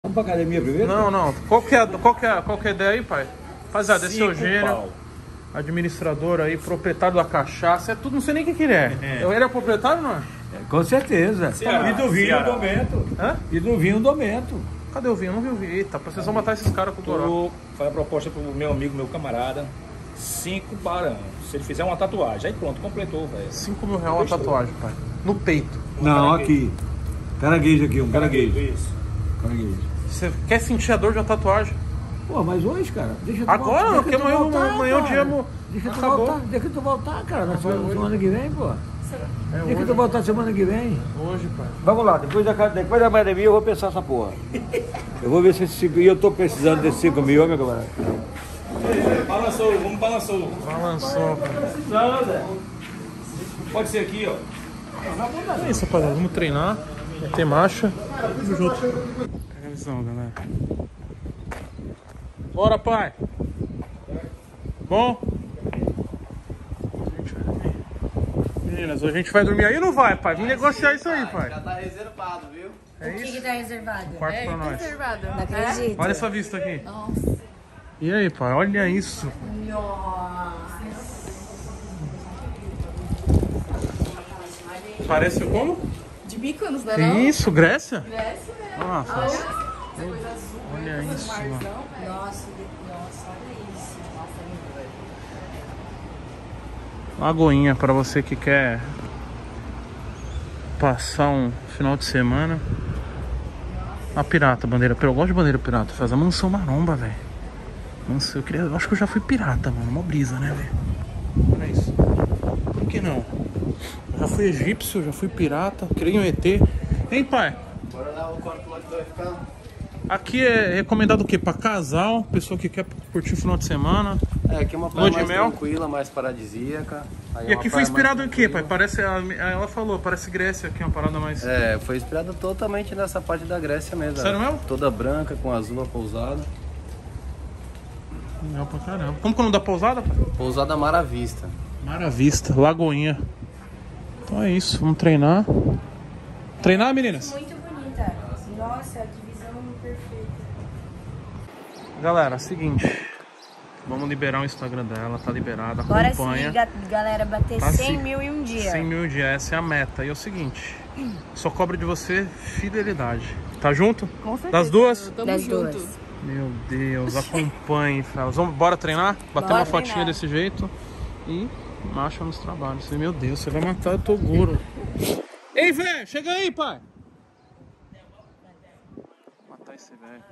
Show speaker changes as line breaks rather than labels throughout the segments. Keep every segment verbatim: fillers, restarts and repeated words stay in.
Vamos pra academia primeiro?
Não, não. Qual que é, qual que é, qual que é a ideia aí, pai? Rapaziada, esse é o Gênio,
pau.
administrador aí, proprietário da cachaça. É tudo, não sei nem o que que ele é.
É.
Ele é proprietário, não é?
É, com certeza.
Ceará,
E do vinho
Ceará.
do Mento.
Hã?
E do vinho do Mento.
Cadê o vinho? Eu não vi o vinho. Eita, vocês vão matar esses caras com o goró.
Vou fazer a proposta pro meu amigo, meu camarada. Cinco barão. Se ele fizer uma tatuagem, aí pronto, completou, velho.
cinco mil reais uma tatuagem, pai. No peito.
Não, aqui. Caranguejo aqui, um caranguejo.
Isso.
Caranguejo.
Você quer sentir a dor de uma tatuagem?
Pô, mas hoje, cara, deixa tu
Agora,
voltar,
porque
deixa tu
amanhã,
voltar,
amanhã o
cara.
dia mo-
Deixa tu
acabou.
voltar, deixa tu voltar, cara, na semana,
hoje.
semana que vem, pô.
É
Deixa
hoje.
tu voltar semana que vem.
Hoje, pai.
Vamos lá, depois da, depois da academia eu vou pensar essa porra. Eu vou ver se esses cinco, e eu tô precisando desses cinco mil, ó, meu camarada.
Balançou, vamos balançou.
Balançou, pai.
Precisando, Zé. Pode ser aqui, ó.
É isso, rapaziada. Vamos treinar. Ter marcha. Tamo junto. Pega a visão, galera. Bora, pai. Bom? Meninas, hoje a gente vai dormir aí ou não vai, pai? Vamos negociar isso aí, pai.
Já tá reservado, viu?
É
O que
isso?
que tá reservado?
Quarto
É,
pra nós.
reservado. Não acredito.
Olha essa vista aqui.
Nossa.
E aí, pai? Olha isso.
Nossa.
Parece como?
De Mykonos, né?
Que
Não?
isso, Grécia?
Desce, né?
Nossa.
Olha. Essa coisa azul.
Olha isso,
Marzão,
mano.
velho. Nossa, nossa, olha isso. Nossa, lindo, velho.
Lagoinha pra você que quer passar um final de semana. A pirata, bandeira. Eu gosto de bandeira pirata. Faz a mansão maromba, velho. Nossa, eu queria. Eu acho que eu já fui pirata, mano. Mó brisa, né, velho? Olha isso. Por que não? Já fui egípcio, já fui pirata. Queria um E T. Hein, pai?
Bora lá, o quarto lá que vai ficar.
Aqui é recomendado o quê? Pra casal, pessoa que quer curtir o final de semana.
É, aqui é uma
Lua
praia
de
mais
mel.
tranquila, mais paradisíaca. Aí
E
é uma
aqui foi
praia
inspirado
mais
em quê, pai?
tranquila.
Parece. a- Ela falou, parece Grécia aqui, uma parada mais.
É, foi inspirado totalmente nessa parte da Grécia mesmo.
Sério mesmo?
Toda branca, com azul a pousada.
Legal pra caramba. Como que é o nome da pousada, pai?
Pousada Mar à Vista.
Mar à Vista, Lagoinha. Então é isso, vamos treinar. Treinar, meninas?
Muito bonita. Nossa, que visão perfeita.
Galera, seguinte. Vamos liberar o Instagram dela, tá liberado,
Bora
acompanha.
sim, ga- galera, bater
Tá
cem
sim.
mil em um dia.
cem mil dias, essa é a meta. E é o seguinte, só cobro de você fidelidade. Tá junto?
Com certeza.
Das duas?
Das duas.
Meu Deus, acompanhe, fellas. Vamos, bora treinar? Bater
Bora
uma fotinha
treinar.
desse jeito. E marcha nos trabalhos. Meu Deus, você vai matar o Toguro. Ei, velho, chega aí, pai. Vou matar esse velho.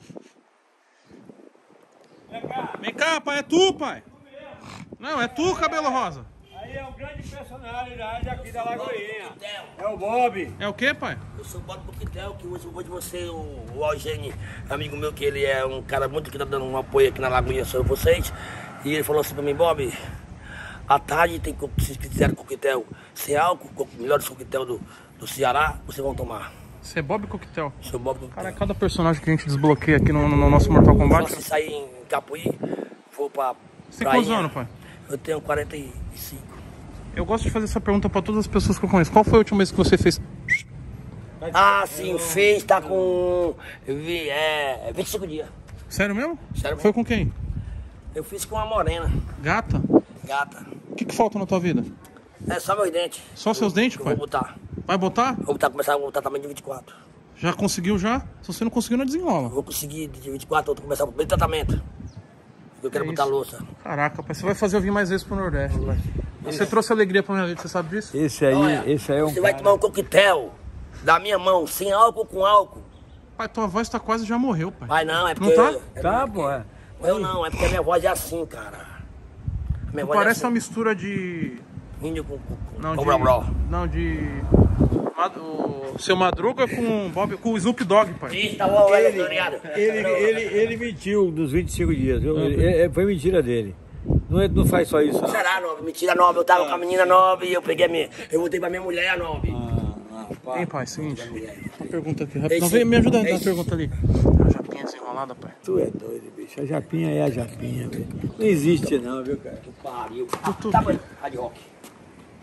Vem cá, pai, é tu, pai. Não, é tu, cabelo rosa.
Aí é um grande personalidade aqui da Lagoinha. É o Bob.
É o que, pai?
Eu sou o Bob Coquetel, que hoje eu vou de você, o, o Algene, amigo meu, que ele é um cara muito que tá dando um apoio aqui na Lagoinha sobre vocês. E ele falou assim pra mim, Bob, à tarde tem co- se quiser coquetel sem álcool, co- melhores coquetel do, do Ceará, vocês vão tomar.
Você é Bob Coquetel.
Sou Bob Coquetel.
Cara, cada personagem que a gente desbloqueia aqui no, no nosso Mortal Kombat.
Só se sair em Capuí, vou pra
Você tem quantos
prainha.
anos, pai?
Eu tenho quarenta e cinco.
Eu gosto de fazer essa pergunta pra todas as pessoas que eu conheço. Qual foi a última vez que você fez?
Ah, sim, fez, tá com vi- é, vinte e cinco dias.
Sério mesmo?
Sério
Foi
mesmo.
com quem?
Eu fiz com uma morena,
Gata?
gata.
O que, que falta na tua vida?
É só meus dentes.
Só seus dentes,
Eu
pai?
vou botar.
Vai botar?
Vou botar, começar a botar também de vinte e quatro.
Já conseguiu já? Se você não conseguiu, não desenrola.
Vou conseguir de vinte e quatro, vou começar o primeiro tratamento. Eu quero
É
botar
isso.
louça.
Caraca, pai, você vai fazer eu vir mais vezes pro Nordeste. Você trouxe alegria pra minha vida, você sabe disso?
Esse aí,
Olha,
esse aí é um
Você vai
cara.
tomar um coquetel da minha mão, sem álcool com álcool.
Pai, tua voz tá quase já morreu, pai.
Vai não, é
Não
porque...
tá?
é
Tá,
porque-
pô. é.
Eu não, é porque a minha voz é assim, cara. A minha
Tu
voz
parece
é
uma
assim.
mistura de...
Índio com... com, com
Não,
com
de...
brau, brau.
Não, de... Mad- O seu Madruga com o Bob, com o Snoop Dogg, pai.
Ih, tá bom, velho, tô ligado.
Ele, ele, ele mentiu dos vinte e cinco dias, viu? Ele- é- foi mentira dele. Não, é- não faz só isso, não.
Será, Nobre? Mentira, Nobre. Eu tava com a menina Nobre e eu peguei a minha... Eu voltei pra minha mulher, Nobre.
Ah, ah, pá.
Hein, pai, seguinte. Uma pergunta aqui,
Ei,
rápido. Não,
sim.
vem me ajudar a
Ei,
uma
sim.
pergunta ali. A japinha desenrolada, pai.
Tu é doido, bicho. A japinha é a japinha, velho. Não existe não, viu, cara?
Pariu.
tu-
Tá bom, hard rock.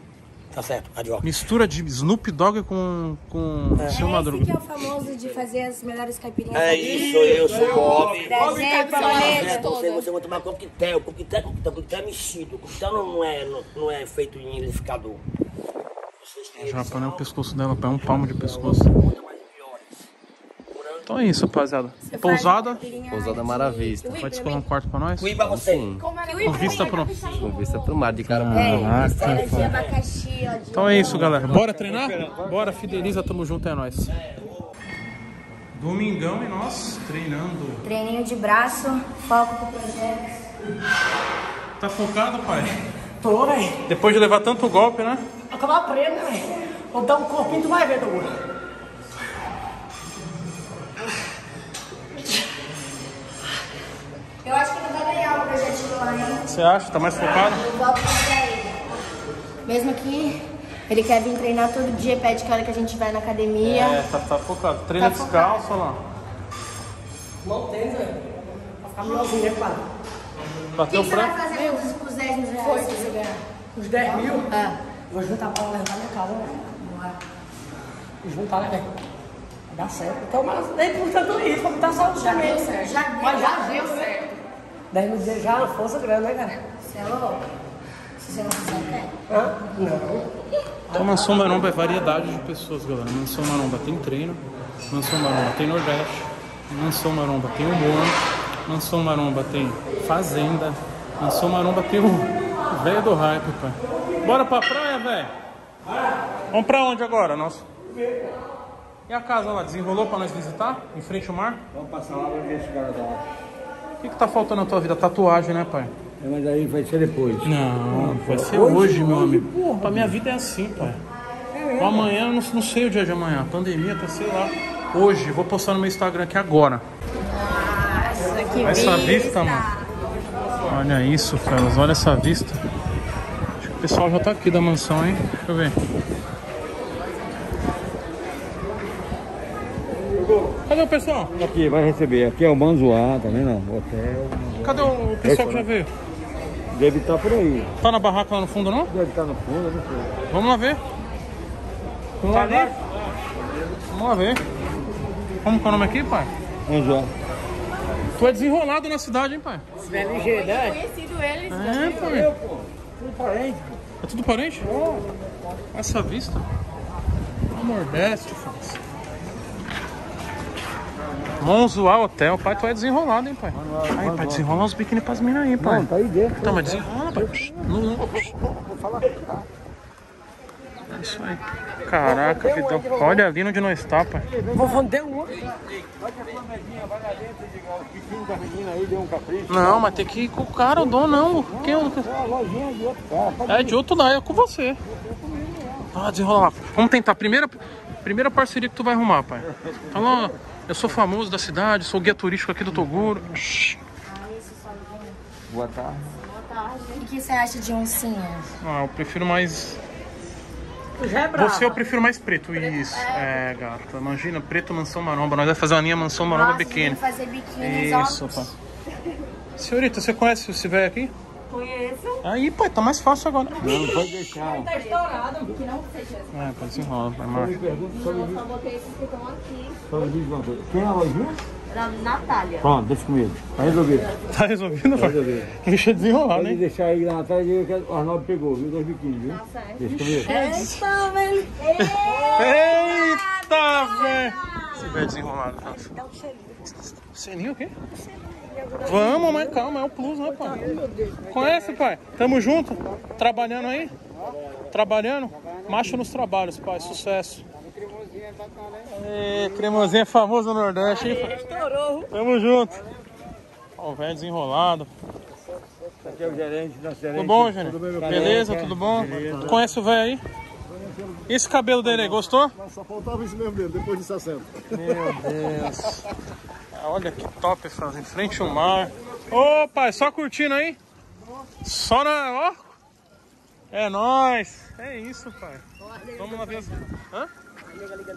Tá certo, adiós.
Mistura de Snoop Dogg com, com
É.
seu Madruga.
Esse que é o famoso de fazer as melhores caipirinhas.
É isso, eu sou o Bob.
Brasil,
É,
planeta.
você, você vai tomar coquetel, coquetel, coquetel, coquetel é mexido. Coquetel não é, não, não é feito em liquidificador.
Já apanhei o pescoço dela, pai, um palmo de pescoço. Então é isso, rapaziada. Pousada.
Pousada Maravista.
Vai descolar um quarto pra nós?
Fui pra você.
Com vista pro...
Com vista pro mar de cara.
É, mistura de abacaxi, ó. de-
Então é isso, galera. Bora treinar? Bora, fideliza, tamo junto, é nóis. Domingão e nós treinando.
Treininho de braço, foco pro projeto.
Tá focado, pai?
Tô, velho.
Depois de levar tanto golpe, né?
Acabar preto, né, velho? Vou dar um corpinho, tu vai ver, Douglas.
Eu acho que ele vai ganhar o projetinho lá, hein?
Você acha? Tá mais focado?
Eu volto pra ele. Mesmo que ele quer vir treinar todo dia, pede que a hora que a gente vai na academia.
É, tá, tá focado. Treina
Tá
descalço, olha lá.
Não tem, velho. Pra ficar melhorzinho, né, pai?
O que
Bateu
que
o
você vai
frango?
fazer com os- com os dez mil reais que você ganhar?
Os dez mil,
Ah,
vou juntar pra levar minha casa, né?
bora.
Vou juntar, né, velho? Vai dar certo. Então, mas nem por tanto isso, pra me dar saúde
Já
também.
deu certo. Já deu,
Mas já
já
deu
deu
certo. dez mil dias já é uma força grande, né, cara?
Você é louco? Se você não fizer, quer?
Hã? Não.
Então, Mansão Maromba é variedade de pessoas, galera. Mansão Maromba tem treino, Mansão Maromba tem Nordeste, Mansão Maromba tem humor, Mansão Maromba tem fazenda, Mansão Maromba tem o velho do hype, pai. Bora pra praia, velho? Vamos pra onde agora, nosso? E a casa lá, desenrolou pra nós visitar? Em frente ao mar?
Vamos passar lá pra ver esse cara da lá.
O que que tá faltando na tua vida? Tatuagem, né, pai?
É, mas aí vai ser depois.
Não, vai ser hoje, meu amigo. Pra minha vida é assim, pai. Amanhã, eu não, não sei o dia de amanhã. Pandemia, tá, sei lá. Hoje, vou postar no meu Instagram aqui agora.
Nossa, que
Essa vista, mano. Olha isso, fellas. Olha essa vista. Acho que o pessoal já tá aqui da mansão, hein? Deixa eu ver. Cadê o pessoal?
Aqui, vai receber. Aqui é o Manzoá, tá vendo? O hotel.
Cadê o pessoal que já veio?
Deve estar por aí.
Tá na barraca lá no fundo, não?
Deve estar no fundo, não sei.
Vamos lá ver. Vamos lá ver. Vamos lá ver. Como que é o nome aqui, pai?
Manzoá.
Tu é desenrolado na cidade, hein, pai?
Esse velho ligeiro, né?
Conhecido eles.
É, pai.
Tudo parente.
É tudo parente? Essa vista. O Nordeste, faz. Monzoá Hotel. Pai, tu é desenrolado, hein, pai? Aí, pai, desenrola uns biquíni pras minas aí, pai.
Não, tá aí dentro.
Tá, mas desenrola, pai. Não, não. É isso aí. Caraca, vidão. Olha ali onde nós tá, pai.
Vou vender um.
Vai que a medinha vai lá dentro, diga, o biquinho da menina aí deu um capricho.
Não, mas tem que ir com o cara, o dono não. Quem é o...
É a lojinha de outro cara. Pode
É de outro lá, é com você. Ah, desenrola lá. Vamos tentar. Primeira, primeira parceria que tu vai arrumar, pai. Fala, ó, eu sou famoso da cidade, sou guia turístico aqui do Toguro.
Boa tarde.
O que você acha de oncinha?
Ah, eu prefiro mais...
Tu já é bravo.
Você eu prefiro mais preto, isso. É, gata. Imagina, preto Mansão Maromba. Nós vamos fazer uma linha Mansão Maromba biquíni.
fazer biquíni, ó.
Isso, pá. Senhorita, você conhece esse velho aqui?
Conheço.
Aí, pai, tá mais fácil agora.
Não, pode deixar.
Tá estourado.
Que não seja.
É, pode desenrolar, pai,
Só
macho.
me pergunta, só me diz,
Só botei esses que estão aqui.
só me diz uma coisa. Quem é a lojinha?
Da Natália.
Pronto, deixa comigo. Tá resolvido.
Tá resolvido, pai?
resolvido.
Deixa desenrolar,
Pode
né?
deixar aí na Natália e que o Arnaldo pegou, viu? Dois biquínis, viu?
Tá certo.
Deixa comigo.
Eita, velho.
Eita, velho! Esse velho desenrolado. Dá um selinho. Selinho o quê? Vamos, mas calma, é o plus, né, pai? Conhece, pai? Tamo junto? Trabalhando aí? Trabalhando? Marcha nos trabalhos, pai. Sucesso. É, cremosinho é famoso no Nordeste, hein?
Estourou.
Tamo junto. Ó, o velho desenrolado.
Aqui é o gerente, nosso gerente.
Tudo bom, gente?
Tudo bem, meu
Beleza,
careca?
tudo bom?
Beleza.
Conhece o velho aí? Esse cabelo dele aí, gostou?
Só faltava isso mesmo dele, depois de sessenta.
Meu Deus. Olha que top, Franz. Em frente ao mar. Ô, pai, só curtindo aí? Só na... Ó. É nóis. É isso, pai. Vamos lá ver as... Hã? Eita.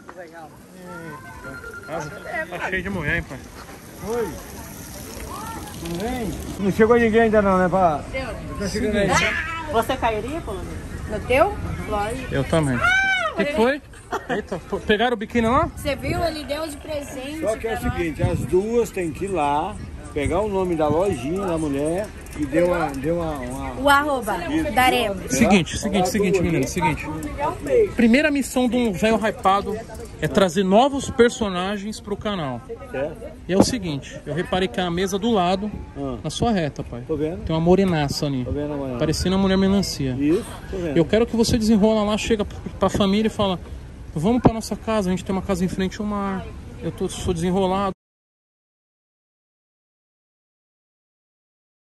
Casa tá cheio de mulher, hein, pai?
Oi. Tudo bem? Não chegou ninguém ainda não, né, pá? Tá chegando aí.
Você cairia, Colônia?
No teu? Lógico.
Eu também. O que, que foi? Eita, pegaram o biquíni lá?
Você viu? Ele deu de presente.
Só que é o seguinte, as duas têm que ir lá, pegar o nome da lojinha da mulher e deu uma... Deu uma, uma...
O arroba, daremos.
Seguinte, seguinte, seguinte, menino, seguinte. Primeira missão de um velho hypado é trazer novos personagens pro canal. E é o seguinte, eu reparei que a mesa do lado,
Ah.
na sua reta, pai,
Tô vendo.
tem uma morenaça ali,
Tô vendo amanhã.
parecendo a mulher melancia.
Isso, tô vendo.
Eu quero que você desenrola lá, chega pra família e fala, vamos pra nossa casa, a gente tem uma casa em frente ao mar, eu tô, sou desenrolado.